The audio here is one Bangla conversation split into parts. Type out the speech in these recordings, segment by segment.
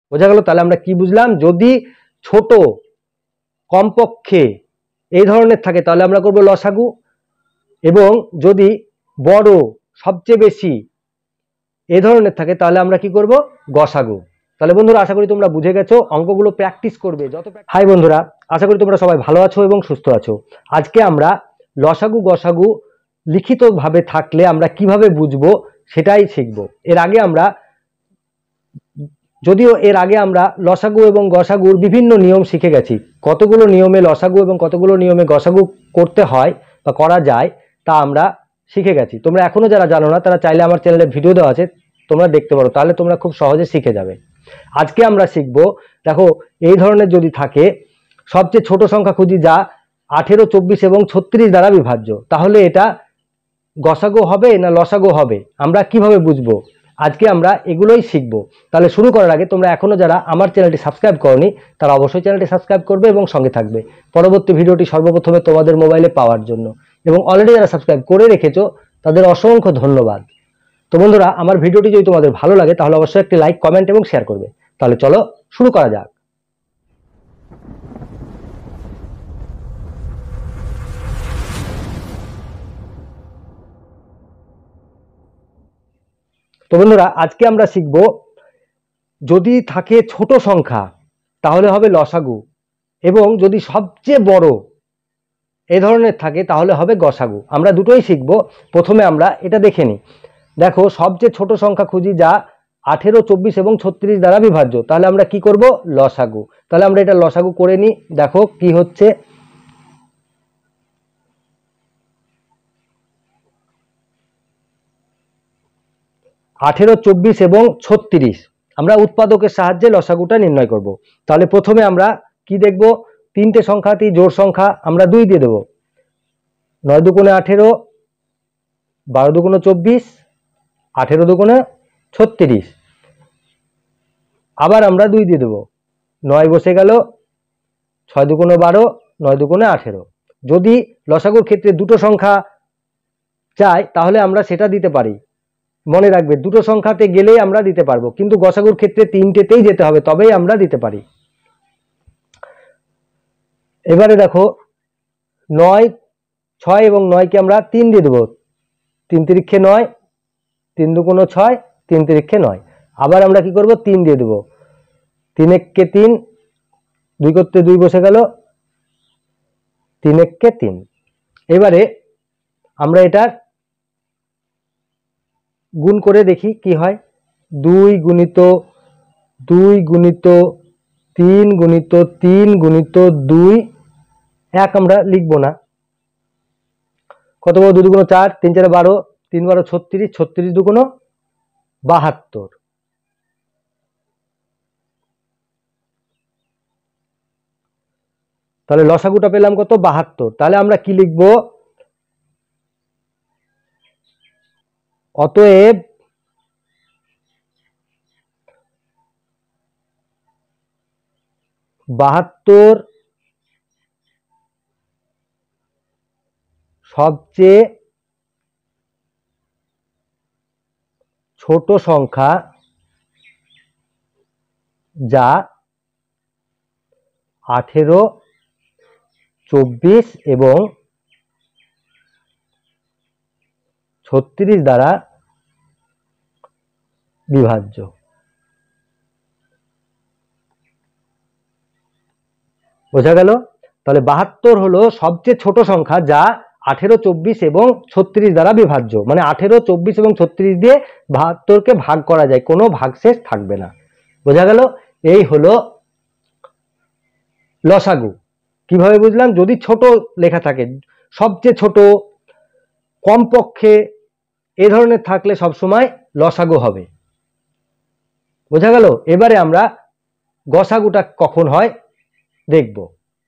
বোঝা গেল? তাহলে আমরা কি বুঝলাম, যদি ছোট কমপক্ষে এই ধরনের থাকে তাহলে আমরা করব লসাগু, এবং যদি বড় সবচেয়ে বেশি এই ধরনের থাকে তাহলে আমরা কি করব, গসাগু। তাহলে বন্ধুরা আশা করি তোমরা বুঝে গেছো, অঙ্কগুলো প্র্যাকটিস করবে যত। হাই বন্ধুরা, আশা করি তোমরা সবাই ভালো আছো এবং সুস্থ আছো। আজকে আমরা লসাগু গসাগু লিখিতভাবে থাকলে আমরা কিভাবে বুঝবো সেটাই শিখবো। যদিও এর আগে আমরা লসাগু এবং গসাগুর বিভিন্ন নিয়ম শিখে গেছি, কতগুলো নিয়মে লসাগু এবং কতগুলো নিয়মে গসাগু করতে হয় বা করা যায় তা আমরা শিখে গেছি। তোমরা এখনো যারা জানো না তারা চাইলে আমার চ্যানেলে ভিডিও দেওয়া আছে, তোমরা দেখতে পারো, তাহলে তোমরা খুব সহজে শিখে যাবে। আজকে আমরা শিখবো, দেখো এই ধরনের যদি থাকে, সবচেয়ে ছোট সংখ্যা খুঁজি যা 18, 24 এবং 36 দ্বারা বিভাজ্য, তাহলে এটা গসাগু হবে না লসাগু হবে, আমরা কিভাবে বুঝবো? আজকে আমরা এগুলোই শিখবো। তাহলে শুরু করার আগে তোমরা এখনো যারা আমার চ্যানেলটি সাবস্ক্রাইব করনি তারা অবশ্যই চ্যানেলটি সাবস্ক্রাইব করবে এবং সঙ্গে থাকবে পরবর্তী ভিডিওটি সর্বপ্রথমে তোমাদের মোবাইলে পাওয়ার জন্য। এবং অলরেডি যারা সাবস্ক্রাইব করে রেখেছো তাদের অসংখ্য ধন্যবাদ। তো বন্ধুরা, আমার ভিডিওটি যদি তোমাদের ভালো লাগে তাহলে অবশ্যই একটি লাইক, কমেন্ট এবং শেয়ার করবে। তাহলে চলো শুরু করা যাক। তো বন্ধুরা, আজকে আমরা শিখব, যদি থাকে ছোট সংখ্যা তাহলে হবে লসাগু, এবং যদি সবচেয়ে বড় এই ধরনের থাকে তাহলে হবে গসাগু। আমরা দুটোই শিখব। প্রথমে আমরা এটা দেখে নিই। দেখো, সবচেয়ে ছোট সংখ্যা খুঁজি যা 18, 24 এবং 36 দ্বারা বিভাজ্য, তাহলে আমরা কি করব, লসাগু। তাহলে আমরা এটা লসাগু করে নিই। দেখো কি হচ্ছে, 18, 24 এবং 36 আমরা উৎপাদকের সাহায্যে লসাগুটা নির্ণয় করব। তাহলে প্রথমে আমরা কি দেখব, তিনটে সংখ্যাতেই জোড় সংখ্যা, আমরা 2 দিয়ে দেব। 9 দুগুণে 18, 12 দুগুণে 24, 18 দুগুণে 36, আবার আমরা 2 দিয়ে দেব। 9 বসে গেল, 6 দুগুণে 12, 9 দুগুণে 18। যদি লসাগুর ক্ষেত্রে দুটো সংখ্যা চাই তাহলে আমরা সেটা দিতে পারি। মনে রাখবে, দুটো সংখ্যাতে গেলেই আমরা দিতে পারবো, কিন্তু গসাগুর ক্ষেত্রে তিনটেতেই যেতে হবে, তবেই আমরা দিতে পারি। এবারে দেখো, 9, 6 এবং 9 কে আমরা 3 দিয়ে দেবো। 3 তিরিক্ষে 9, 3 দুগুণ 6, 3 তিরিক্ষে 9। আবার আমরা কি করব, 3 দিয়ে দেবো। 3 এককে 3, 2 করতে 2 বসে গেল, 3 এককে 3। এবারে আমরা এটার গুণ করে দেখি কি হয়। 2 গুণিত 2 গুণিত 3 গুণিত 3 গুণিত 2, 1 আমরা লিখবো না। কত বড়, 2 দুগুণ 4, 3 4 12, 3 12 36, 36 দুগুণ 72। তাহলে লসাগুটা পেলাম কত, 72। তাহলে আমরা কি লিখব, অতএব বাহাত্তর সবচেয়ে ছোট সংখ্যা যা 18, 24 এবং 36 দ্বারা বিভাজ্য। বোঝা গেল? তাহলে 72 হলো সবচেয়ে ছোট সংখ্যা যা 18, 24 এবং 36 দ্বারা বিভাজ্য, মানে 18, 24 এবং 36 দিয়ে 72কে ভাগ করা যায়, কোনো ভাগশেষ থাকবে না। বোঝা গেল? এই হলো লসাগু। কিভাবে বুঝলাম, যদি ছোট লেখা থাকে, সবচেয়ে ছোট, কমপক্ষে এই ধরনের থাকলে সবসময় লসাগু হবে। বোঝা গেল? এবারে আমরা গসাগুটা কখন হয় দেখব।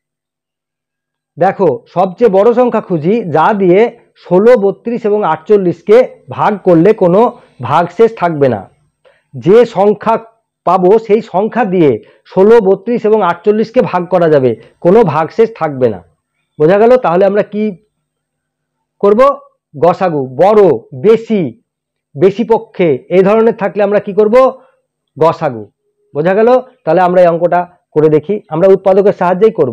দেখো, সবচেয়ে বড় সংখ্যা খুঁজি যা দিয়ে 16, 32 এবং 48কে ভাগ করলে কোনো ভাগশেষ থাকবে না। যে সংখ্যা পাবো সেই সংখ্যা দিয়ে 16, 32 এবং 48কে ভাগ করা যাবে, কোনো ভাগশেষ থাকবে না। বোঝা গেল? তাহলে আমরা কি করব, গসাগু। বড়, বেশি, বেশি পক্ষে এই ধরনের থাকলে আমরা কি করব, গসাগু। বোঝা গেল? তাহলে আমরা এই অঙ্কটা করে দেখি, আমরা উৎপাদকের সাহায্যেই করব।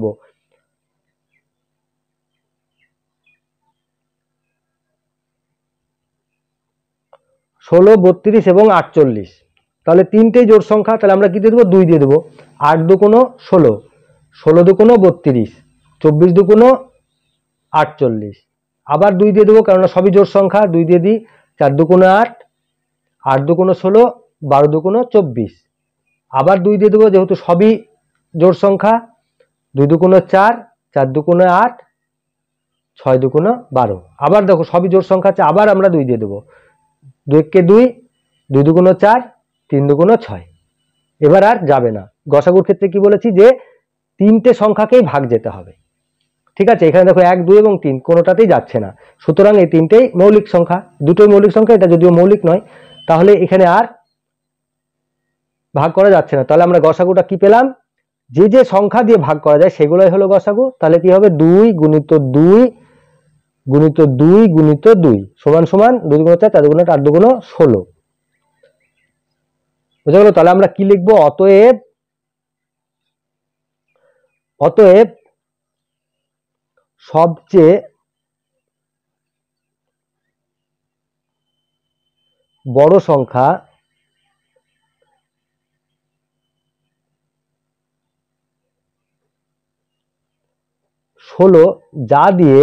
ষোলো, 32 এবং 48, তাহলে তিনটেই জোড় সংখ্যা, তাহলে আমরা কি দিয়ে দেবো? 2 দিয়ে দেবো। 8 দুগুণ 16, 16 দুগুণ 32, 24 দুগুণ 48, আবার 2 দিয়ে দেবো, কারণ সবই জোড় সংখ্যা, 2 দিয়ে দিই। 4 দুগুণ 8, 8 দুগুণ 16, 12 দুগুণ 24, আবার 2 দিয়ে দেবো, যেহেতু সবই জোড় সংখ্যা। 2 দুগুণ 4, 4 দুগুণ 8, 6 দুগুণ 12, আবার দেখো সবই জোড় সংখ্যা আছে, আবার আমরা 2 দিয়ে দেবো। 2 কে 2, 2 দুগুণ 4, 3 দুগুণ 6, এবার আর যাবে না। গসাগুর ক্ষেত্রে কি বলেছি যে তিনটে সংখ্যাকেই ভাগ যেতে হবে, ঠিক আছে? এখানে দেখো 1, 2 এবং 3 কোনোটাতেই যাচ্ছে না, সুতরাং এই তিনটেই মৌলিক সংখ্যা, দুটোই মৌলিক সংখ্যা, এটা যদিও মৌলিক নয়, তাহলে এখানে আর ভাগ করা যাচ্ছে না। তাহলে আমরা গসাগুটা কি পেলাম? যে যে সংখ্যা দিয়ে ভাগ করা যায় সেগুলোই হলো গসাগু। তাহলে কি হবে? 2 গুণিত 2 গুণিত 2 গুণিত 2 সমান সমান 2 দুগুণ 4, 4 দুগুণ 8, 8 দুগুণ 16, বুঝা গেল? তাহলে আমরা কি লিখবো? অতএব, অতএব সবচেয়ে বড় সংখ্যা ষোলো, যা দিয়ে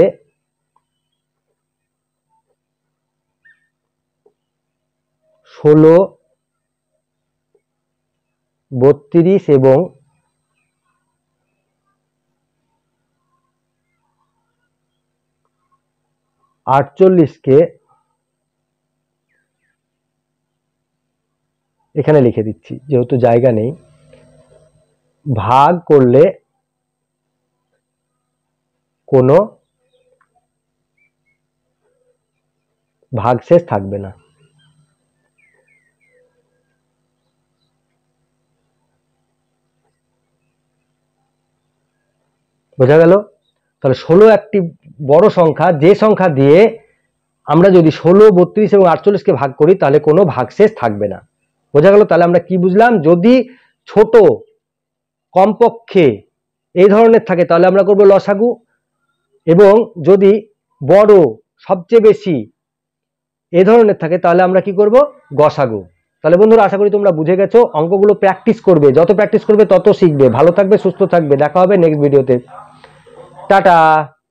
16, 32 এবং 48কে এখানে লিখে দিচ্ছি, যেহেতু জায়গা নেই, ভাগ করলে কোনো ভাগশেষ থাকবে না। বোঝা গেল? তাহলে 16 একটি বড় সংখ্যা, যে সংখ্যা দিয়ে আমরা যদি 16, 32 এবং 48কে ভাগ করি তাহলে কোনো ভাগশেষ থাকবে না। বোঝা গেল? তাহলে আমরা কি বুঝলাম? যদি ছোট কমপক্ষে এই ধরনের থাকে তাহলে আমরা করব লসাগু, এবং যদি বড় সবচেয়ে বেশি এই ধরনের থাকে তাহলে আমরা কি করব? গসাগু। তাহলে বন্ধুরা, আশা করি তোমরা বুঝে গেছো। অঙ্কগুলো প্র্যাকটিস করবে, যত প্র্যাকটিস করবে তত শিখবে। ভালো থাকবে, সুস্থ থাকবে, দেখা হবে নেক্সট ভিডিওতে। টাটা।